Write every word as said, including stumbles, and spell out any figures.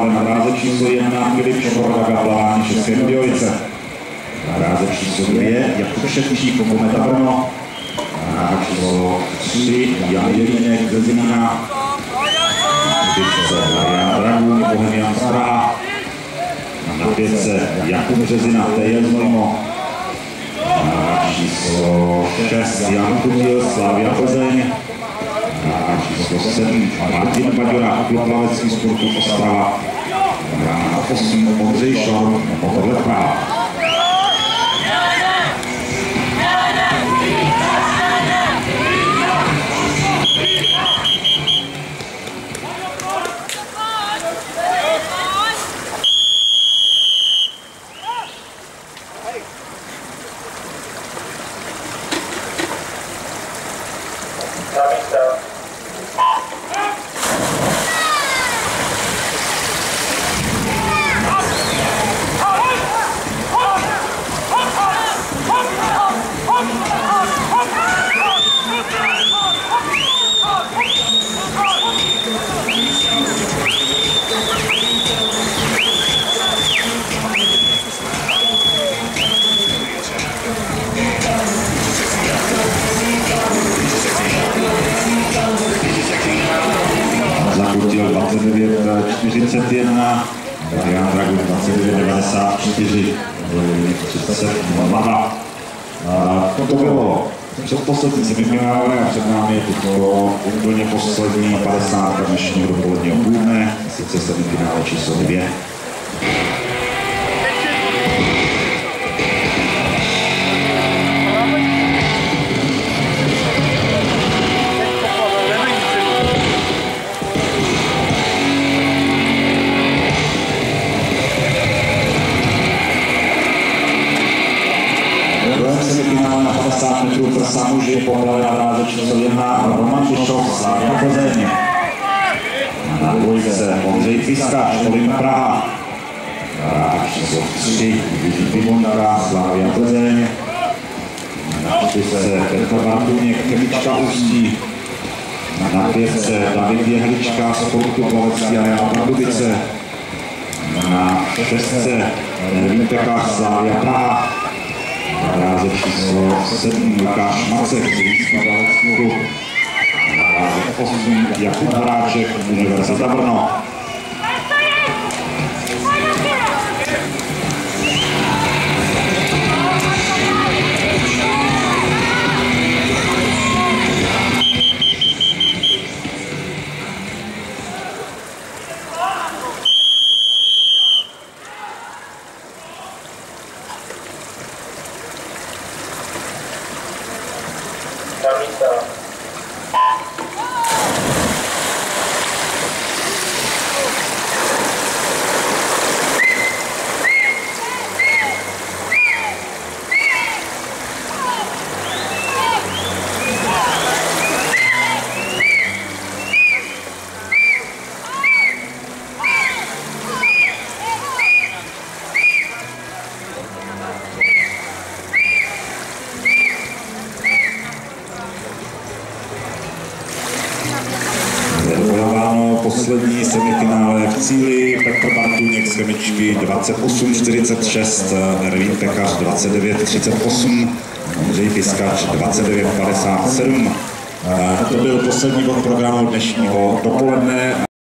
finále na dráze číslo jedna Filip Šoborvaga, plavání České Budějovice. Na dráze číslo dvě Jakub Ševčík, Kometa Brno. Na dráze číslo tři Jan Jelínek ze Zlína. Jan Dragun, Bohemian z Praha. Na pětce Jakub Březina, T J Znojmo. Na číslo šest Jan Kutil, Slavia Plzeň. Na číslo sedm Martin Baďura, klub plaveckých sportů Ostrava. Na osm Ondřej Šor, Motorlet Praha. Zakutil dvacet devět čtyřicet jedna, Jan Dragun dvacet devět devadesát čtyři, třicet dva. To bylo předposlední semifinále a před námi je to úplně poslední padesát dnešního dopoledního půlne, sice semifinále číslo dvě. Semifinále na padesát metrů prsa muži, pohled na dráze číslo jedna Roman Pišov, Slavia Plzeň. Na dvojce Ondřej Piskač, Olim Praha. Na číslo tři Jiří Pivondara, Slavia Plzeň. Na čtyřce Petr Bartuněk, Chemička Ústí. Na pětce David Jehlička, Sportu plavecký areál Pardubice. Na šestce Ervín Pekař, Slavia Praha. Na dráze číslo sedm Lukáš Macek, Zlínský plavecký klub. Na dráze osm Jakub Horáček, Univerzita Brno. Poslední semifinále v cíli Petr Bartuněk z Chemičky dvacet osm čtyřicet šest, Ervín Pekař dvacet devět třicet osm, Ondřej Piskač dvacet devět padesát sedm. To byl poslední bod programu dnešního dopoledne.